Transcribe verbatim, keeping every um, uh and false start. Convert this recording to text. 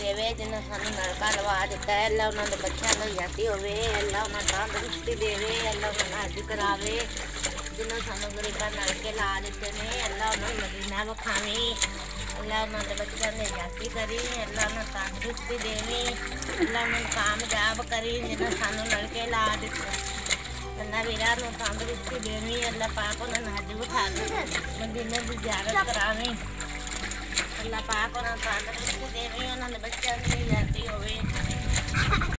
देवे जिन्हें सानू नलका लवा दिता है। अल्लाह उन्होंने बच्चों को याती होवे, अल्लाह उन्होंने तंदुरुस्ती देवे, अल्लाह उन्होंने हज करावे। जिन्होंने सानू गरीबा नलके ला दिते ने, अल्लाह उन्होंने मदीना विखावी, अल्लाह उन्होंने बच्चों ने याती करी, अल्लाह उन्होंने तंदुरुस्ती देवी, अल्लाह उन्होंने कामयाब करी जिन्हें सानू नलके ला दिते। अल्लाह वीरा नूं तंदुरुस्ती देवी, अल्लाह पाक उन्होंने हज विखा के मदीने की ज़ियारत करावी। अल्लाह पाक उन्होंने तंदुरुस्ती देवी, उन्होंने बच्चों की याती होवे।